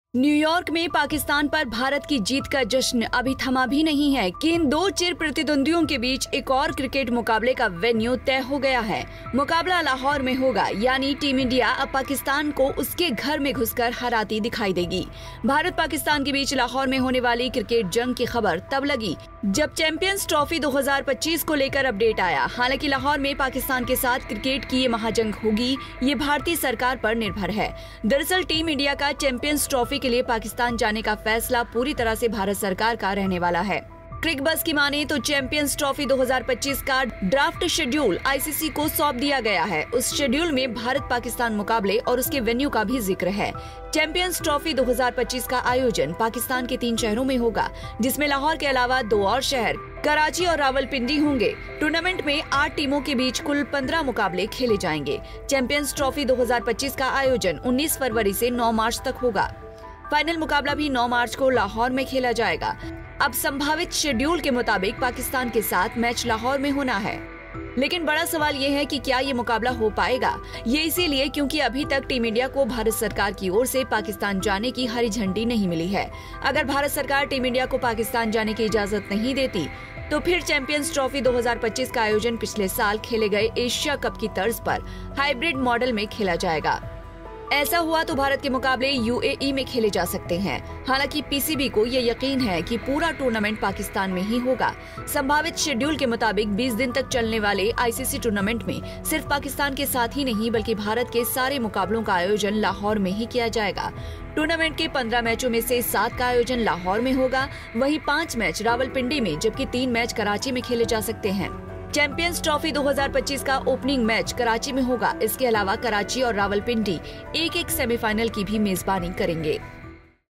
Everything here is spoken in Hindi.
न्यूयॉर्क में पाकिस्तान पर भारत की जीत का जश्न अभी थमा भी नहीं है कि इन दो चिर प्रतिद्वंदियों के बीच एक और क्रिकेट मुकाबले का वेन्यू तय हो गया है। मुकाबला लाहौर में होगा, यानी टीम इंडिया अब पाकिस्तान को उसके घर में घुसकर हराती दिखाई देगी। भारत पाकिस्तान के बीच लाहौर में होने वाली क्रिकेट जंग की खबर तब लगी जब चैंपियंस ट्रॉफी 2025 को लेकर अपडेट आया। हालांकि लाहौर में पाकिस्तान के साथ क्रिकेट की ये महाजंग होगी, ये भारतीय सरकार पर निर्भर है। दरअसल टीम इंडिया का चैंपियंस ट्रॉफी के लिए पाकिस्तान जाने का फैसला पूरी तरह से भारत सरकार का रहने वाला है। क्रिकबज़ की माने तो चैंपियंस ट्रॉफी 2025 का ड्राफ्ट शेड्यूल आईसीसी को सौंप दिया गया है। उस शेड्यूल में भारत पाकिस्तान मुकाबले और उसके वेन्यू का भी जिक्र है। चैंपियंस ट्रॉफी 2025 का आयोजन पाकिस्तान के 3 शहरों में होगा, जिसमें लाहौर के अलावा 2 और शहर कराची और रावलपिंडी होंगे। टूर्नामेंट में 8 टीमों के बीच कुल 15 मुकाबले खेले जाएंगे। चैंपियंस ट्रॉफी 2025 का आयोजन 19 फरवरी से 9 मार्च तक होगा। फाइनल मुकाबला भी 9 मार्च को लाहौर में खेला जाएगा। अब संभावित शेड्यूल के मुताबिक पाकिस्तान के साथ मैच लाहौर में होना है, लेकिन बड़ा सवाल ये है कि क्या ये मुकाबला हो पाएगा। ये इसीलिए क्योंकि अभी तक टीम इंडिया को भारत सरकार की ओर से पाकिस्तान जाने की हरी झंडी नहीं मिली है। अगर भारत सरकार टीम इंडिया को पाकिस्तान जाने की इजाजत नहीं देती तो फिर चैंपियंस ट्रॉफी 2025 का आयोजन पिछले साल खेले गए एशिया कप की तर्ज पर हाइब्रिड मॉडल में खेला जाएगा। ऐसा हुआ तो भारत के मुकाबले यूएई में खेले जा सकते हैं। हालांकि पीसीबी को ये यकीन है कि पूरा टूर्नामेंट पाकिस्तान में ही होगा। संभावित शेड्यूल के मुताबिक 20 दिन तक चलने वाले आईसीसी टूर्नामेंट में सिर्फ पाकिस्तान के साथ ही नहीं बल्कि भारत के सारे मुकाबलों का आयोजन लाहौर में ही किया जाएगा। टूर्नामेंट के 15 मैचों में से 7 का आयोजन लाहौर में होगा, वहीं 5 मैच रावलपिंडी में जबकि 3 मैच कराची में खेले जा सकते हैं। चैंपियंस ट्रॉफी 2025 का ओपनिंग मैच कराची में होगा। इसके अलावा कराची और रावलपिंडी एक सेमीफाइनल की भी मेजबानी करेंगे।